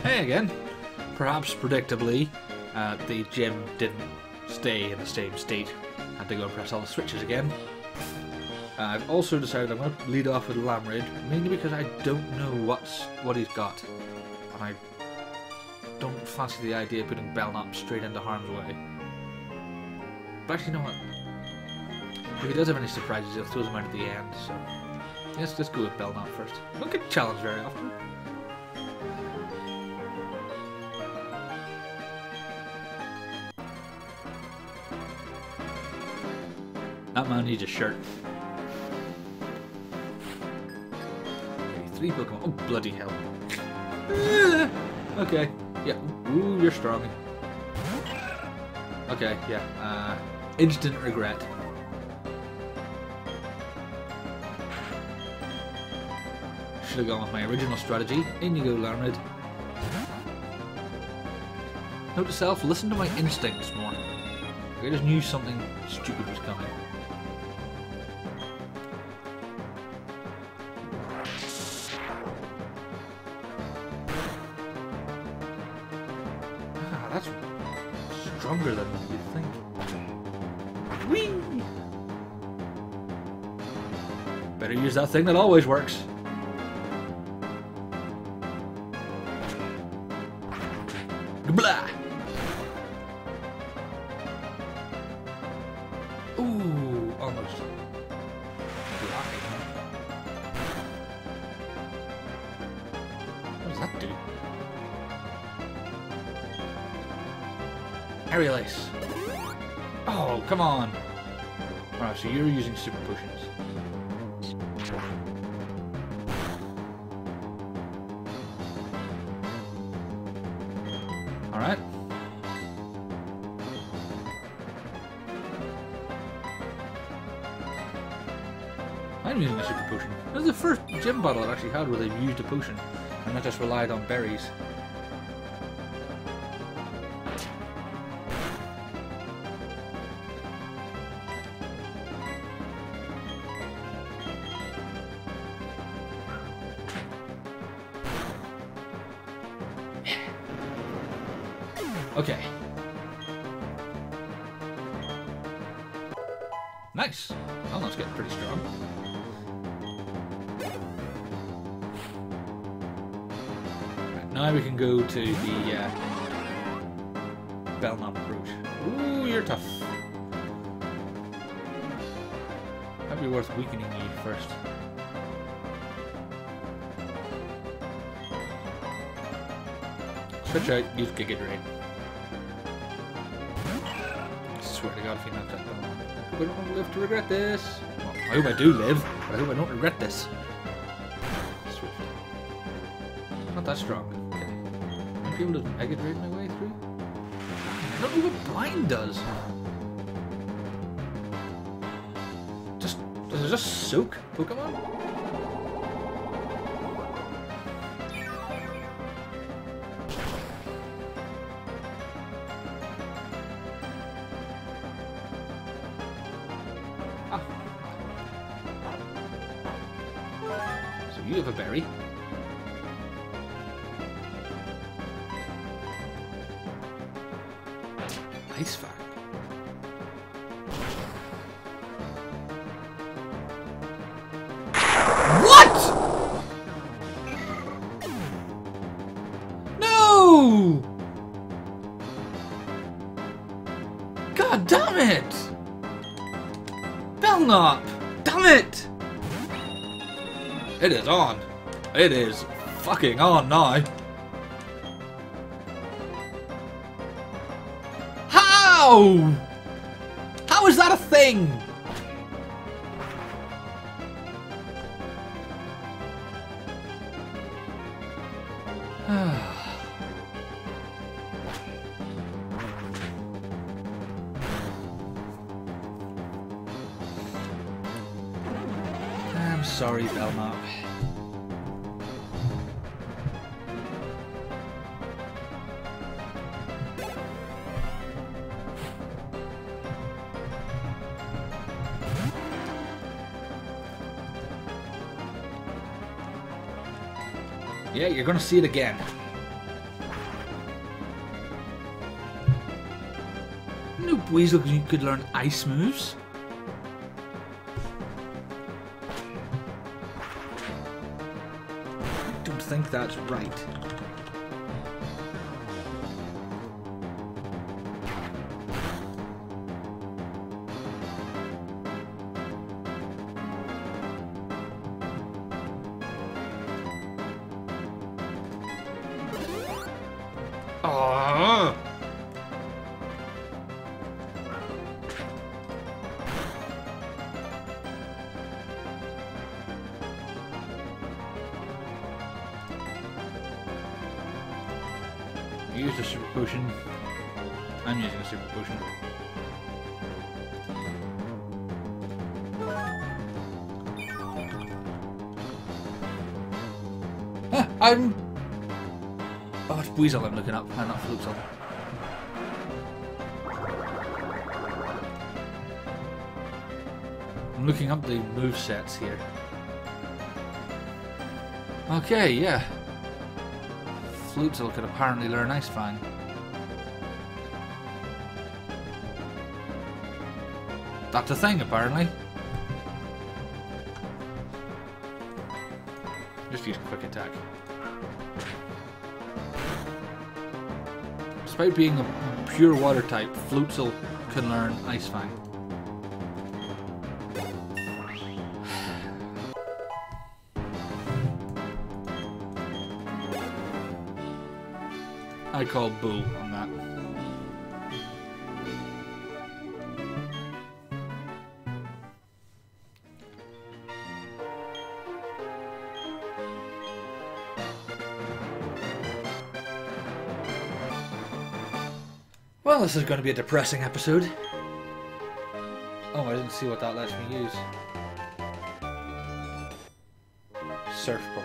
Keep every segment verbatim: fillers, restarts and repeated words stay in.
Hey again. Perhaps predictably, uh, the gym didn't stay in the same state. I had to go and press all the switches again. Uh, I've also decided I'm going to lead off with Lamrid, mainly because I don't know what's what he's got, and I don't fancy the idea of putting Belnop straight into harm's way. But actually, you know what? If he does have any surprises, he'll throw them out at the end. So let's just go with Belnop first. We don't get challenged very often. That man needs a shirt. Okay, three Pokemon. Oh, bloody hell. Okay. Yeah. Ooh, you're strong. Okay, yeah. Uh, instant regret. Should have gone with my original strategy. In you go, Lamrid. Note to self, listen to my instincts more. I just knew something stupid was coming. Ah, that's stronger than you'd think. Whee! Better use that thing that always works. Blah! Ooh, almost. What does that do? Aerial Ace. Oh, come on. Alright, so you're using super potions. Alright. I'm using a super potion. This is the first gym battle I've actually had where they've used a potion and not just relied on berries. Okay. Nice. Well, that's getting pretty strong. Right, now we can go to the uh, Belnop route. Ooh, you're tough. Might be worth weakening you first. Switch out, use Giga Drain. I swear to God, if you knock that down. I hope I don't live to regret this. Well, I hope I do live, but I hope I don't regret this. Swift. Not that strong. Okay. Might be able to Mega Drain my way through. I don't know what Blind does. Just does it just soak Pokemon? You have a berry. Ice Fang. What? No! God damn it! Belnop! Damn it! It is on. It is fucking on now. How? How is that a thing? I'm sorry, Belnop. Yeah, you're gonna see it again. Weasel could learn ice moves. I don't think that's right. Oh. Use the super potion. I'm using a super potion. Ah, I'm. Oh, it's Weasel I'm looking up, and not Floatzel. I'm looking up the movesets here. Okay, yeah. Floatzel could apparently learn Ice Fang. That's a thing, apparently. Just use quick attack. Despite being a pure water type, Floatzel can learn Ice Fang. I call bull on that. Well, this is going to be a depressing episode. Oh, I didn't see what that lets me use. Surf, probably.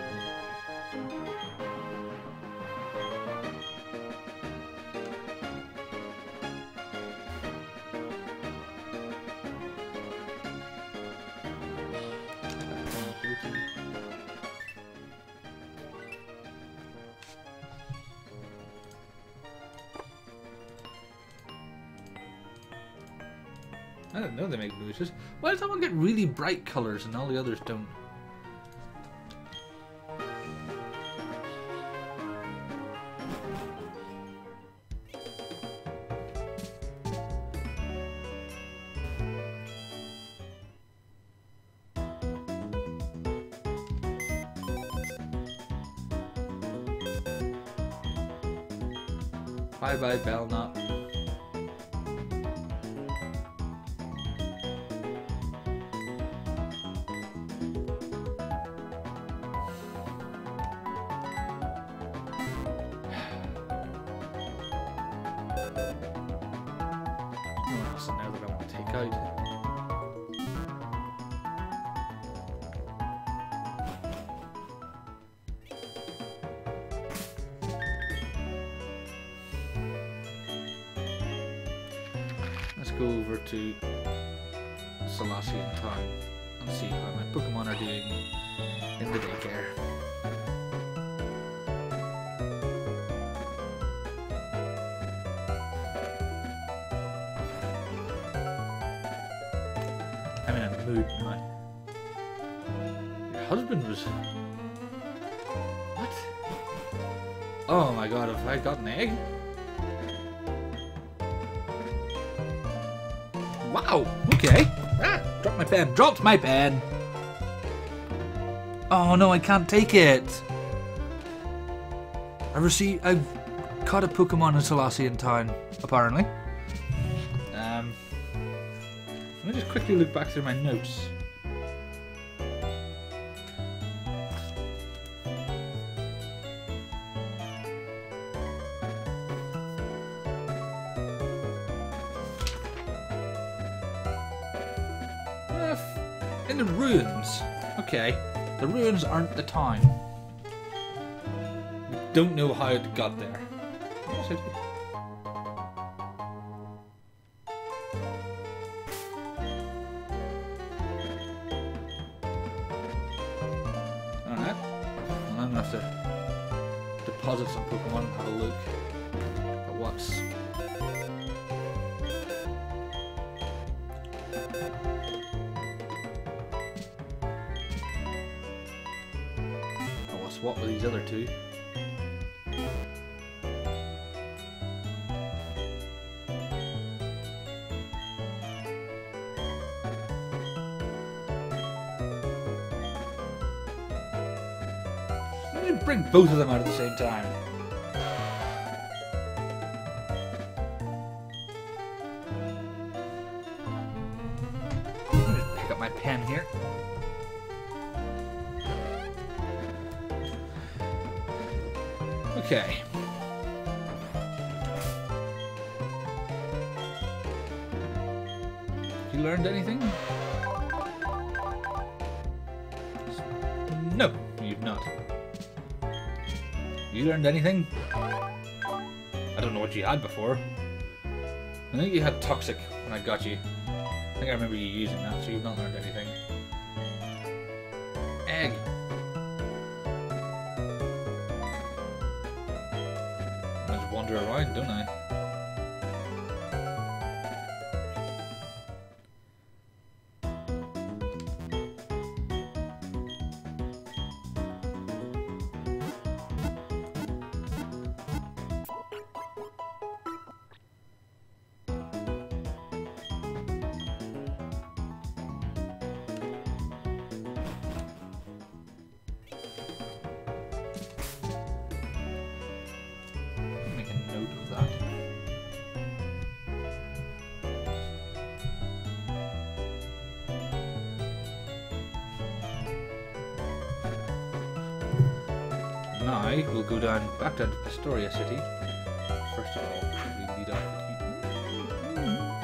I didn't know they make boosters. Why does that one get really bright colours and all the others don't? Bye bye, Belnop. So now that I want to take out. Let's go over to Solacean Town and see how my Pokemon are doing in the daycare. I'm in a mood now. Your husband was... What? Oh my god, have I got an egg? Wow, okay. Ah, dropped my pen, dropped my pen! Oh no, I can't take it! I've received... I've caught a Pokemon in Solacean Town, apparently. Um... Let me just quickly look back through my notes. Uh, in the ruins. Okay. The ruins aren't the town. We don't know how it got there. Yes, I do. To deposit some Pokemon and have a look at what's swap with these other two. I'm going to bring both of them out at the same time. Let me just pick up my pen here. Okay. You learned anything? No, you've not. You learned anything? I don't know what you had before. I think you had toxic when I got you. I think I remember you using that, so you've not learned anything. Egg. I just wander around, don't I? Now we'll go down back down to Pastoria City. First of all, we lead off with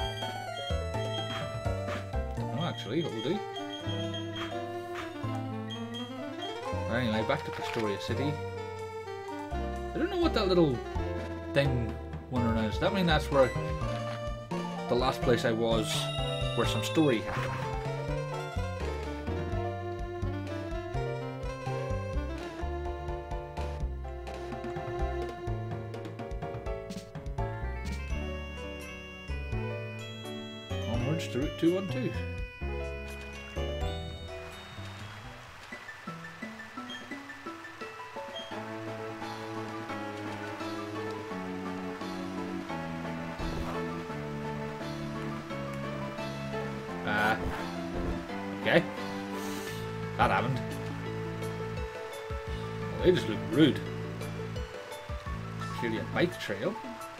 you. No, actually, what we'll do. Right, anyway, back to Pastoria City. I don't know what that little thing wandering around is. Does that mean that's where the last place I was, where some story happened? Onwards to Route two one two. Uh, okay. That happened. Well, they just look rude. Clearly a bike trail.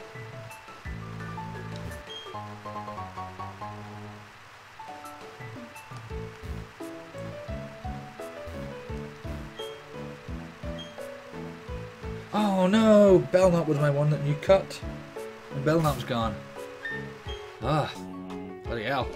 Oh no! Belnop was my one that you cut. And Belnop's gone. Ah. Bloody hell.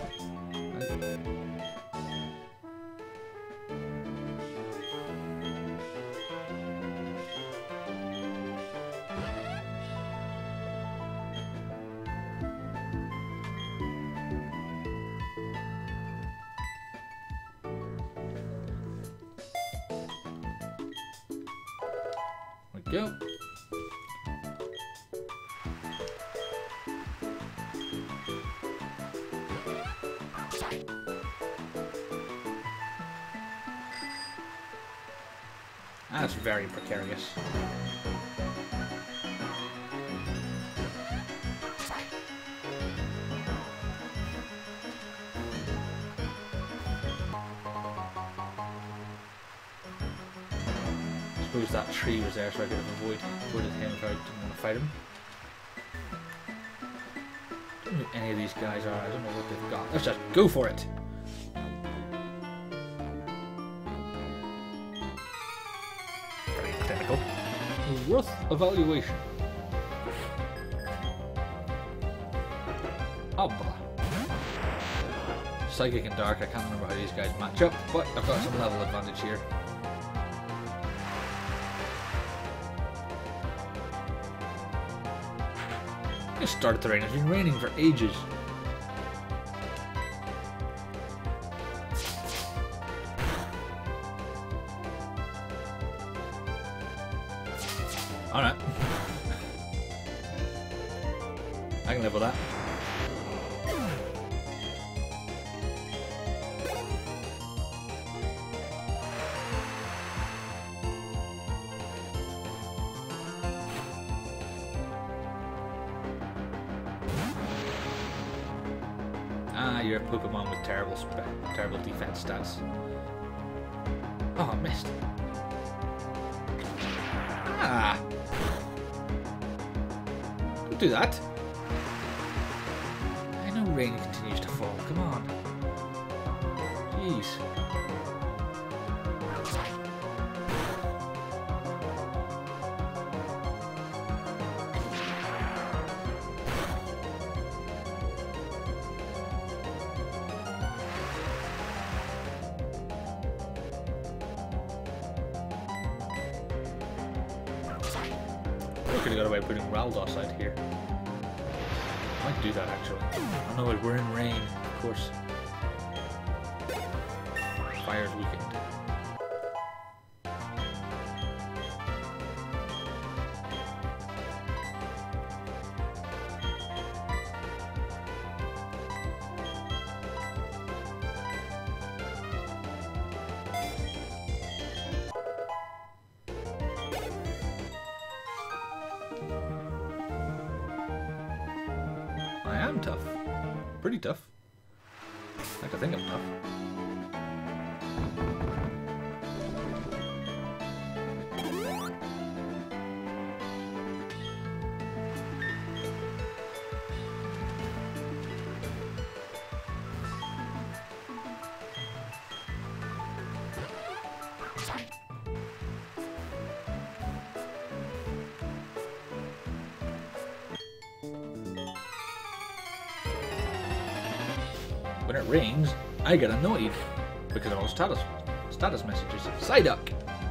Go. That's very precarious. I suppose that tree was there so I could have avoid, avoided him if I didn't want to fight him. I don't know who any of these guys are, I don't know what they've got. Let's just go for it! Very clinical. Worth evaluation. Abra. Psychic and Dark, I can't remember how these guys match up, but I've got some level advantage here. It started to rain. It's been raining for ages. Alright. I can live with that. Ah, you're a Pokemon with terrible, spe terrible defense stats. Oh, I missed. Ah! Don't do that. I know rain continues to fall. Come on. Jeez. I could have got away putting Raldos out here. I might do that actually. Oh no, we're in rain, of course. Fire's weakened. I am tough. Pretty tough. Like I think I'm tough. When it rains, I get annoyed because of all status status messages. Psyduck!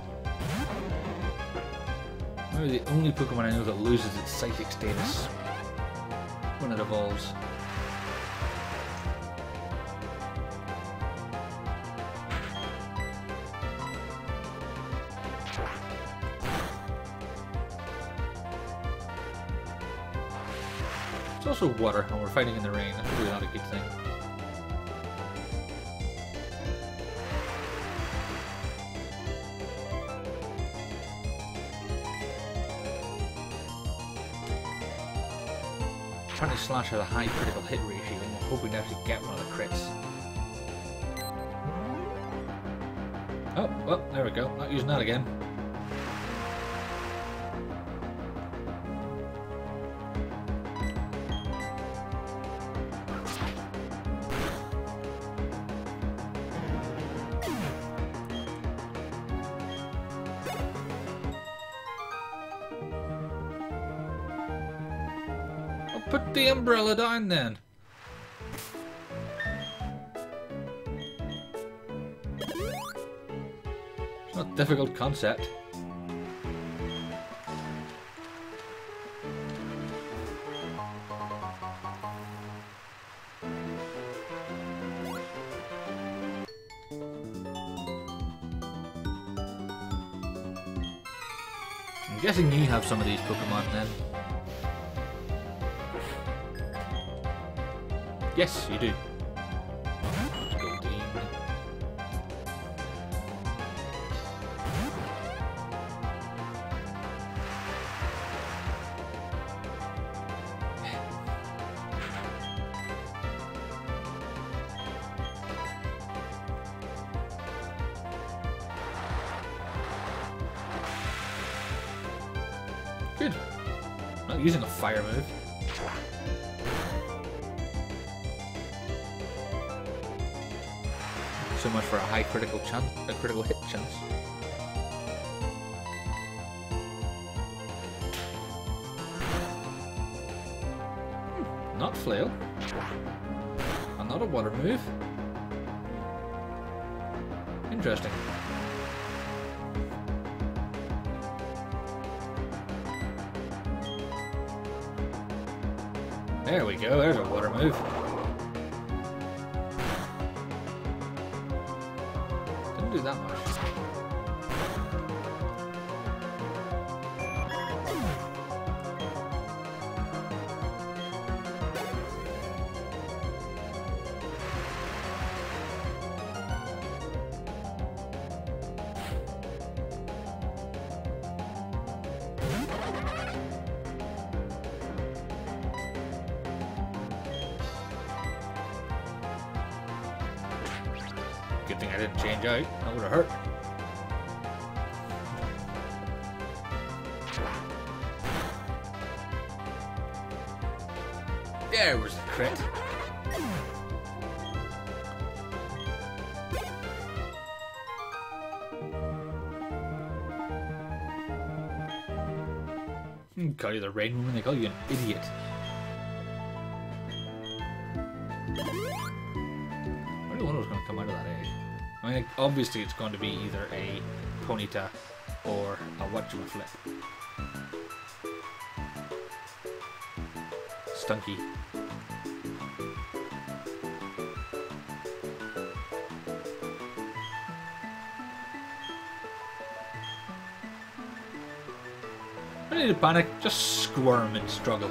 Maybe the only Pokemon I know that loses its psychic status when it evolves. It's also water and we're fighting in the rain. That's really not a good thing. Trying to slash at a high critical hit ratio and we're hoping to actually get one of the crits. Oh, well, there we go. Not using that again. Put the umbrella down then. It's not a difficult concept. I'm guessing you have some of these Pokemon then. Yes, you do. Goldeen. Good. Not using a fire move. So much for a high critical chance, a critical hit chance. Hmm, not flail. And not a water move. Interesting. There we go, there's a water move. Didn't do that much. Good thing I didn't change out. That would have hurt. There was the crit. Hmm, call you the rain woman, they call you an idiot. I really wonder what's going to come out of that egg. I mean, obviously it's going to be either a Ponyta or a whatchamaflip. Stunky. I need to panic, just squirm and struggle.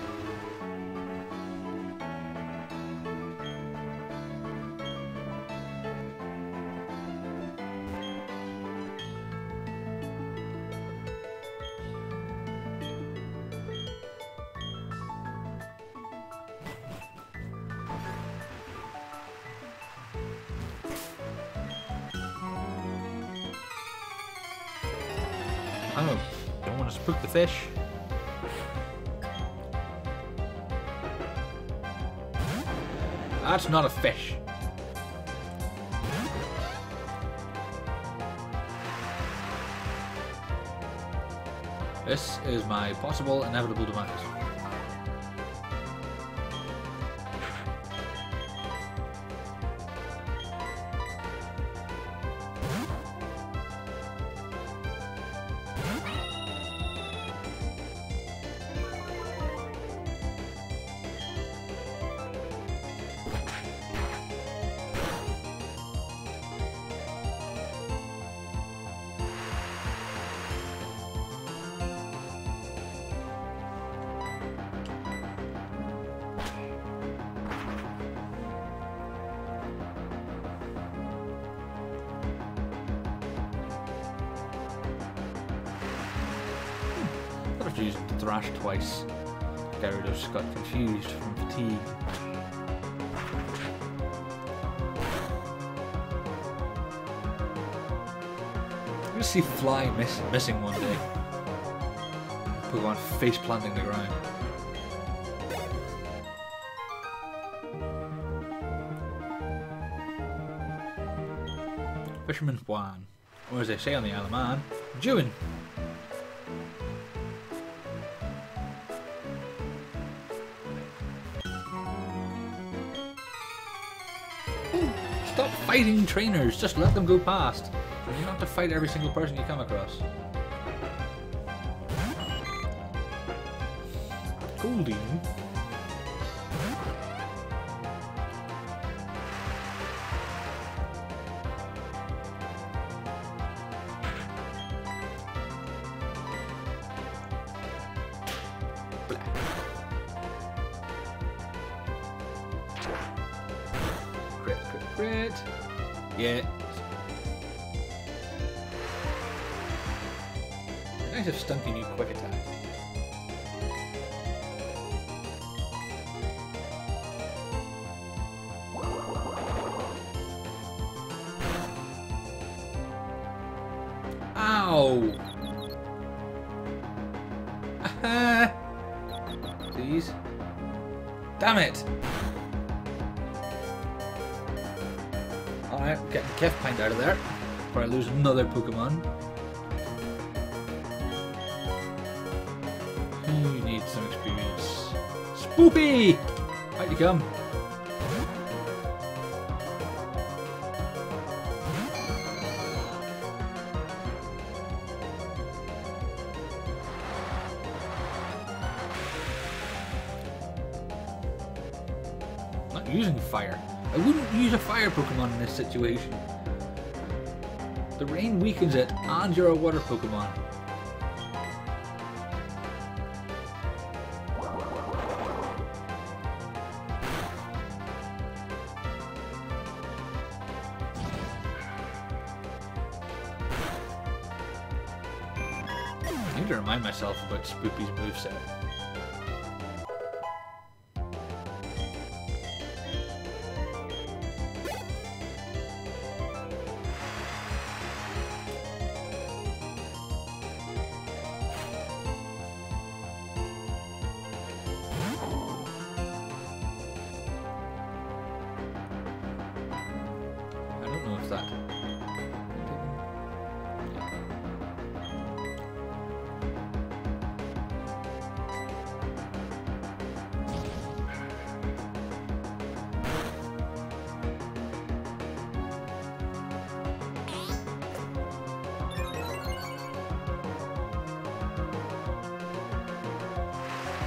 Oh, don't want to spook the fish. That's not a fish. This is my possible inevitable demise. I've used Thrash twice. Gyarados got confused from fatigue. I'm gonna see Fly miss missing one day. Pokemon face planting the ground. Fisherman Juan. Or as they say on the Isle of Man, Jewin. Stop fighting trainers, just let them go past. You don't have to fight every single person you come across. Goldie. Crit, crit, crit. Yeah. Nice have stunky new quick attack. Ow! Aha! Please. Damn it! Alright, getting Kef Pint out of there before I lose another Pokemon. You need some experience. Spoopy! Out you come. Not using fire. I wouldn't use a fire Pokemon in this situation. The rain weakens it, and you're a water Pokemon. I need to remind myself about Spoopy's moveset.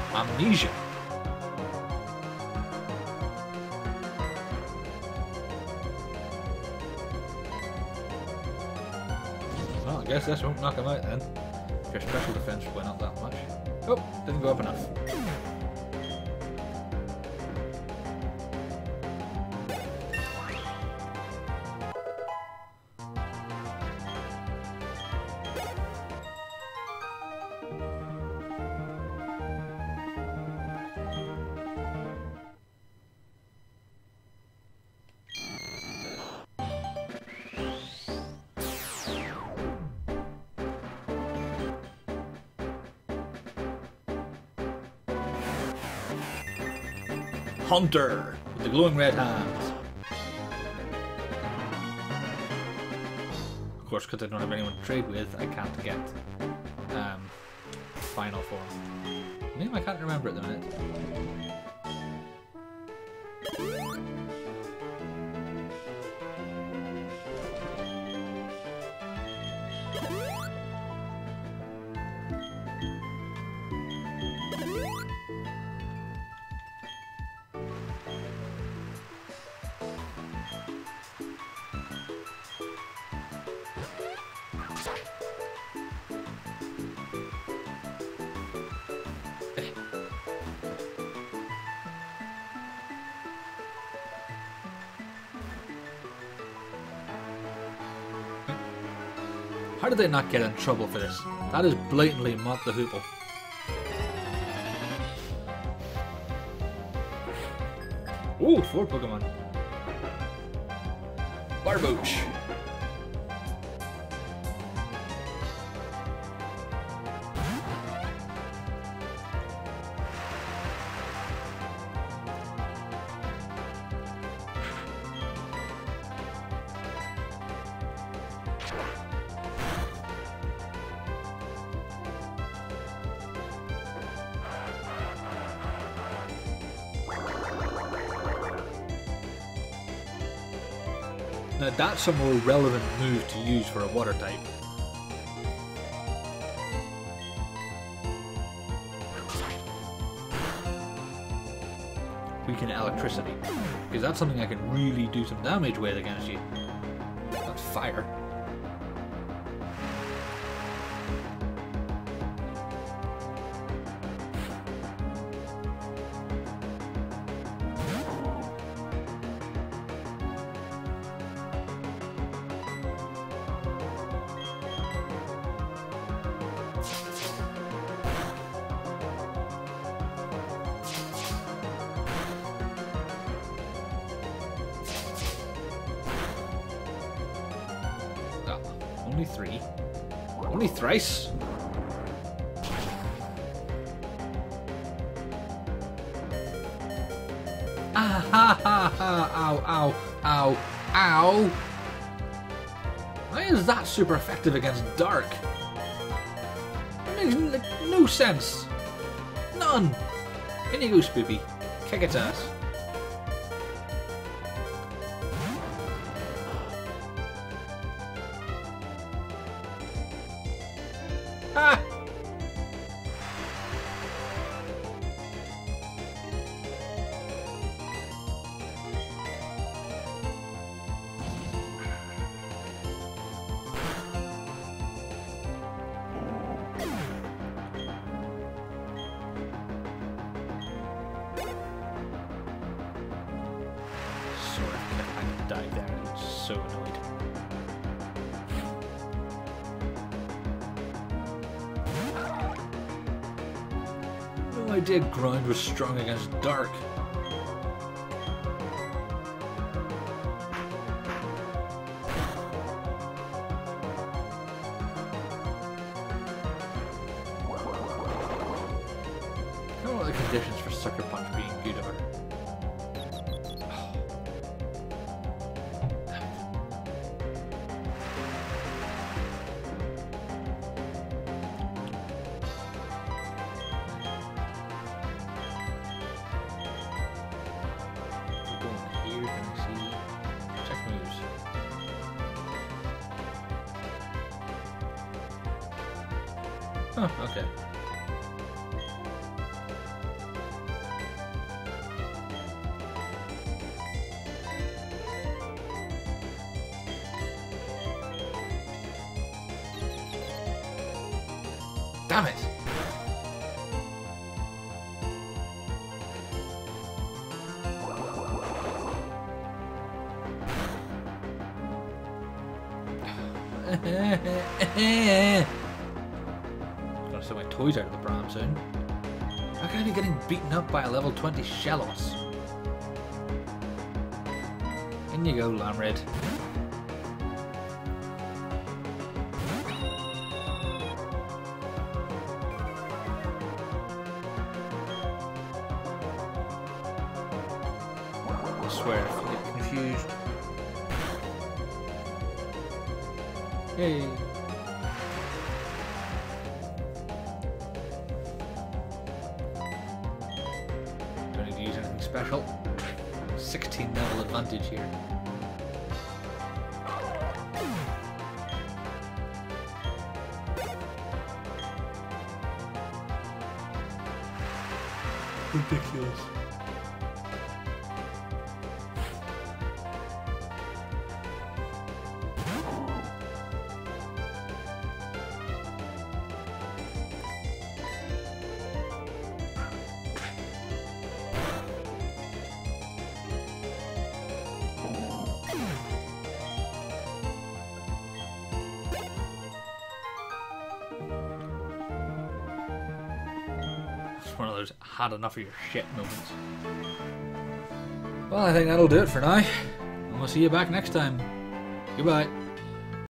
Amnesia. Well, I guess this won't knock him out then. Your special defense went up that much. Oh, didn't go up enough. Hunter with the glowing red hands. Of course, because I don't have anyone to trade with, I can't get um, final form. Name I can't remember at the minute. How did they not get in trouble for this? That is blatantly not the hoople. Ooh, four Pokemon. Barbooch. Now that's a more relevant move to use for a water type. Weaken electricity. Because that's something I can really do some damage with against you. That's fire. Only three. Only thrice. Ah ha ha ha! Ow! Ow! Ow! Ow! Why is that super effective against Dark? It makes like, no sense. None. In you go, Spoopy. Kick its ass. Ah! Sorry, I died there. I was so annoyed. No idea Ground was strong against Dark. I don't know what the conditions for Sucker Punch being good are. Here, can I see? Check moves. Huh, okay. Damn it! Gotta send my toys out of the pram soon. How can I be getting beaten up by a level twenty Shellos? In you go, Lamrid. I swear, I get confused. Hey. Don't need to use anything special. sixteen level advantage here. Ridiculous. One of those had enough of your shit moments. Well, I think that'll do it for now. And we'll see you back next time. Goodbye.